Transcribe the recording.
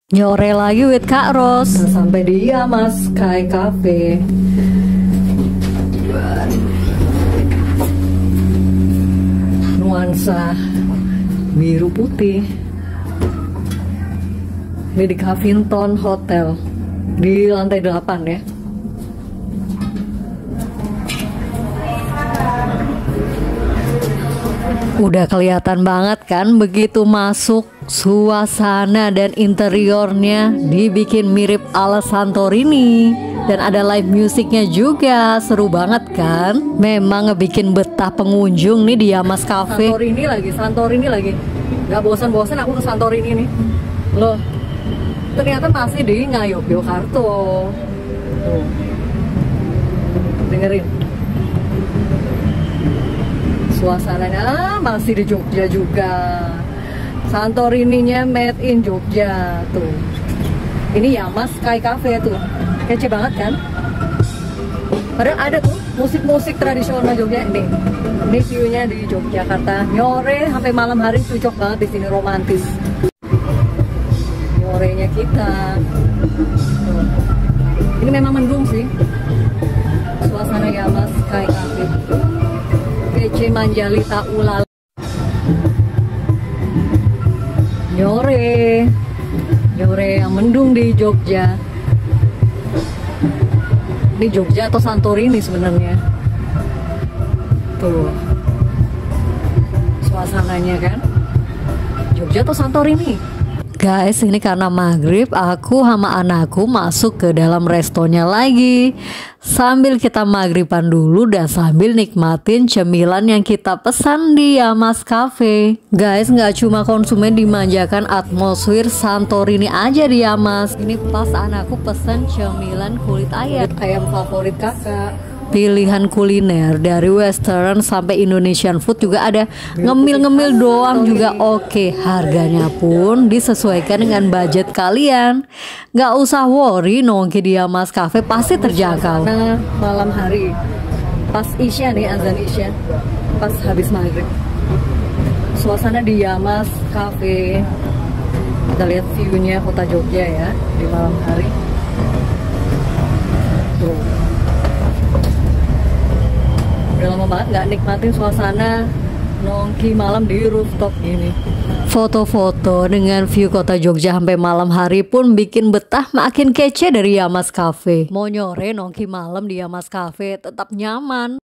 Nyore lagi with Kak Ros. Sampai dia Mas Sky Cafe. Nuansa biru putih. Ini di Huffington Hotel di lantai 8 ya. Udah kelihatan banget kan begitu masuk, suasana dan interiornya dibikin mirip ala Santorini. Dan ada live musiknya juga, seru banget kan. Memang ngebikin betah pengunjung nih di Yamas Cafe. Santorini lagi. Gak bosan-bosan aku ke Santorini nih. Loh, ternyata masih di Ngayogyakarta. Tuh. Dengerin. Suasananya masih di Jogja juga. Santorininya made in Jogja tuh. Ini Yamas Sky Cafe tuh. Kece banget kan? Padahal ada tuh musik-musik tradisional Jogja ini. Ini view-nya di Yogyakarta. Nyore sampai malam hari cocok banget di sini, romantis. Nyorenya kita. Tuh. Ini memang mendung sih. Suasana Yamas Sky Cafe. Kece Manjalita ulala. Nyore yang mendung di Jogja. Ini Jogja atau Santorini sebenarnya. Tuh suasananya kan, Jogja atau Santorini. Guys, ini karena maghrib aku sama anakku masuk ke dalam restonya lagi. Sambil kita maghriban dulu dan sambil nikmatin cemilan yang kita pesan di Yamas Cafe. Guys, nggak cuma konsumen dimanjakan atmosfer Santorini aja di Yamas. Ini pas anakku pesan cemilan kulit ayam. Ayam favorit kakak. Pilihan kuliner dari western sampai Indonesian food juga ada. Ngemil-ngemil doang juga oke. Harganya pun disesuaikan dengan budget kalian. Nggak usah worry, nongki di Yamas Cafe pasti terjangkau. Nah, malam hari pas Isya nih, azan Isya, pas habis maghrib, suasana di Yamas Cafe. Kita lihat view-nya kota Jogja ya di malam hari. Tuh. Udah lama banget nggak nikmatin suasana nongki malam di rooftop gini. Foto-foto dengan view kota Jogja sampai malam hari pun bikin betah makin kece dari Yamas Cafe. Mau nyore nongki malam di Yamas Cafe tetap nyaman.